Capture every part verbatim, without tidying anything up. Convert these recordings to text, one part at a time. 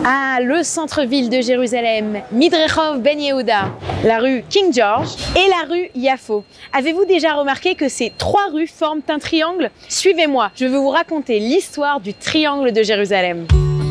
Ah, le centre-ville de Jérusalem, Midrechov Ben Yehuda, la rue King George et la rue Yafo. Avez-vous déjà remarqué que ces trois rues forment un triangle? Suivez-moi, je vais vous raconter l'histoire du triangle de Jérusalem.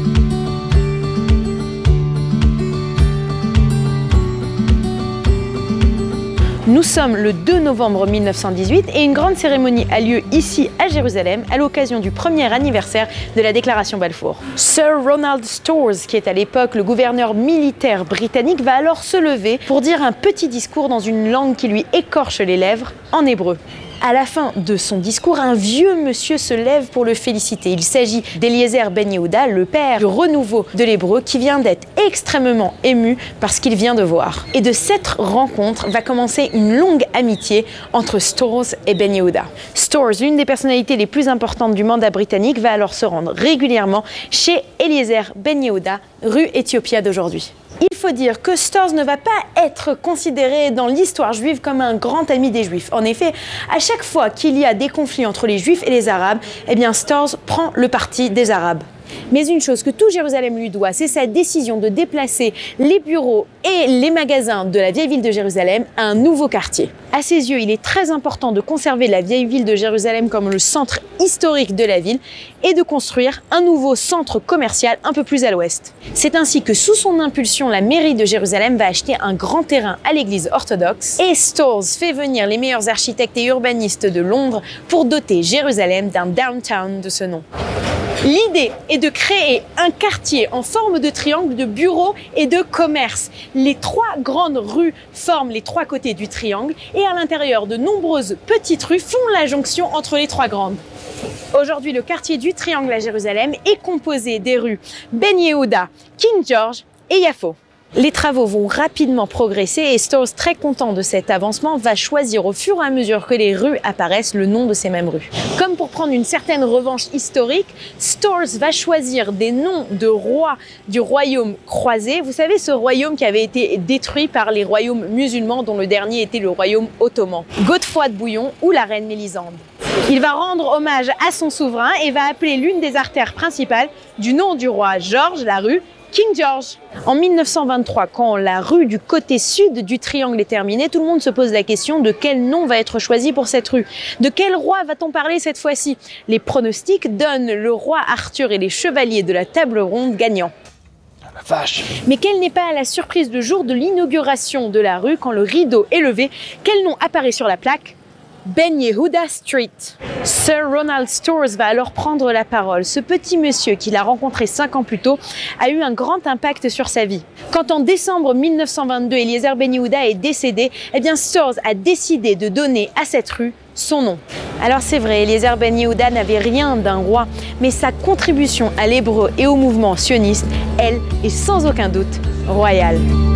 Nous sommes le deux novembre mille neuf cent dix-huit et une grande cérémonie a lieu ici à Jérusalem à l'occasion du premier anniversaire de la déclaration Balfour. Sir Ronald Storrs, qui est à l'époque le gouverneur militaire britannique, va alors se lever pour dire un petit discours dans une langue qui lui écorche les lèvres, en hébreu. À la fin de son discours, un vieux monsieur se lève pour le féliciter. Il s'agit d'Eliezer Ben Yehuda, le père du renouveau de l'hébreu, qui vient d'être extrêmement ému par ce qu'il vient de voir. Et de cette rencontre va commencer une longue amitié entre Storrs et Ben Yehuda. Storrs, l'une des personnalités les plus importantes du mandat britannique, va alors se rendre régulièrement chez Eliezer Ben Yehuda, rue Éthiopia d'aujourd'hui. Il faut dire que Storrs ne va pas être considéré dans l'histoire juive comme un grand ami des Juifs. En effet, à chaque fois qu'il y a des conflits entre les Juifs et les Arabes, eh bien Storrs prend le parti des Arabes. Mais une chose que tout Jérusalem lui doit, c'est sa décision de déplacer les bureaux et les magasins de la vieille ville de Jérusalem à un nouveau quartier. À ses yeux, il est très important de conserver la vieille ville de Jérusalem comme le centre historique de la ville et de construire un nouveau centre commercial un peu plus à l'ouest. C'est ainsi que sous son impulsion, la mairie de Jérusalem va acheter un grand terrain à l'église orthodoxe et Storrs fait venir les meilleurs architectes et urbanistes de Londres pour doter Jérusalem d'un downtown de ce nom. L'idée est de créer un quartier en forme de triangle de bureaux et de commerces. Les trois grandes rues forment les trois côtés du triangle et à l'intérieur de nombreuses petites rues font la jonction entre les trois grandes. Aujourd'hui, le quartier du triangle à Jérusalem est composé des rues Ben Yehuda, King George et Yafo. Les travaux vont rapidement progresser et Storrs, très content de cet avancement, va choisir au fur et à mesure que les rues apparaissent le nom de ces mêmes rues. Comme pour prendre une certaine revanche historique, Storrs va choisir des noms de rois du royaume croisé. Vous savez, ce royaume qui avait été détruit par les royaumes musulmans, dont le dernier était le royaume ottoman, Godefroy de Bouillon ou la reine Mélisande. Il va rendre hommage à son souverain et va appeler l'une des artères principales du nom du roi George la rue King George. En mille neuf cent vingt-trois, quand la rue du côté sud du triangle est terminée, tout le monde se pose la question de quel nom va être choisi pour cette rue. De quel roi va-t-on parler cette fois-ci? Les pronostics donnent le roi Arthur et les chevaliers de la table ronde gagnants. La vache. Mais quelle n'est pas la surprise le jour de l'inauguration de la rue, quand le rideau est levé, quel nom apparaît sur la plaque? Ben Yehuda Street. Sir Ronald Storrs va alors prendre la parole. Ce petit monsieur qu'il a rencontré cinq ans plus tôt a eu un grand impact sur sa vie. Quand en décembre mille neuf cent vingt-deux, Eliezer Ben Yehuda est décédé, eh bien Storrs a décidé de donner à cette rue son nom. Alors c'est vrai, Eliezer Ben Yehuda n'avait rien d'un roi, mais sa contribution à l'hébreu et au mouvement sioniste, elle, est sans aucun doute royale.